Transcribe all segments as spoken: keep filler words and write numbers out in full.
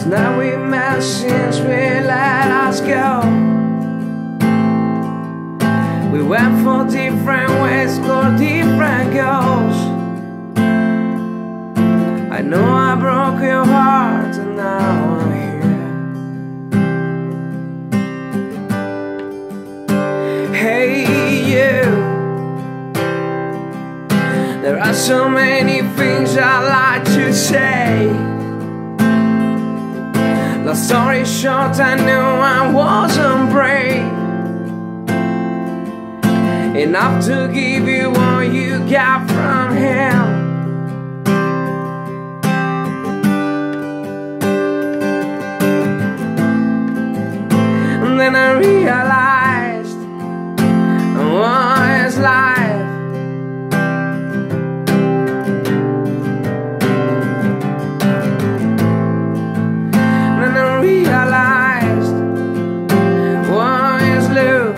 Now we met since we let us go. We went for different ways, scored different goals. I know I broke your heart and now I'm here. Hey you, there are so many things I'd like to say. Long story short, I knew I wasn't brave enough to give you all you got from him. And then I realized what is life. And then I realized what is love.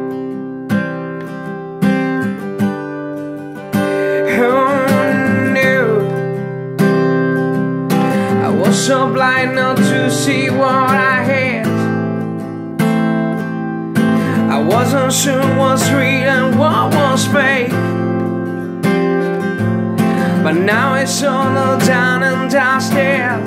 So blind not to see what I had. I wasn't sure what's real and what was fake, but now it's all down and dusted.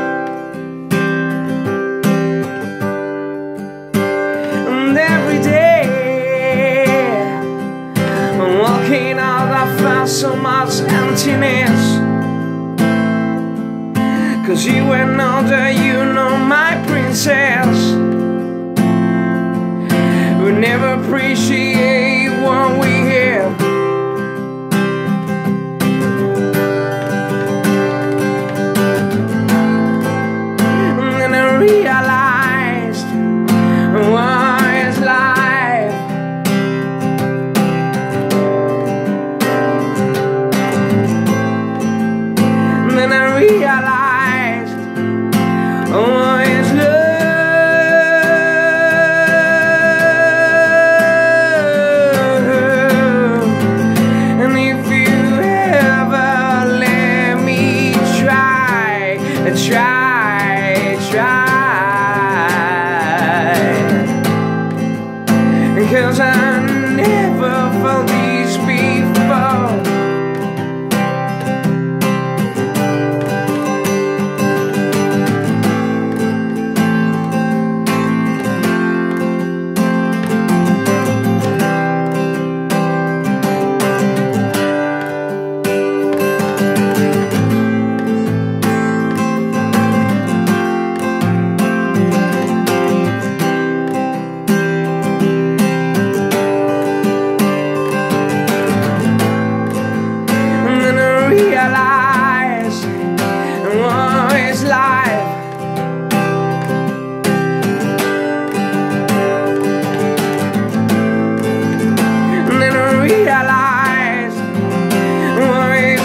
And every day I'm walking out, I found so much emptiness. Cause you and older, you know my princess. We never appreciate what we have. And then I realized what is life. And then I realized oh, it's love. And if you ever let me try, try, try, 'cause I never felt these before. Realize what is life. And then I realize what is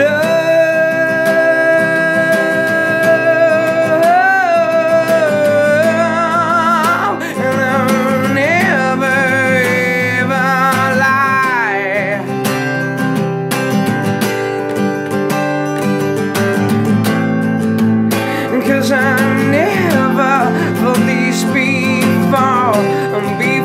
love. And I'll never ever lie. 'Cause I never felt this before.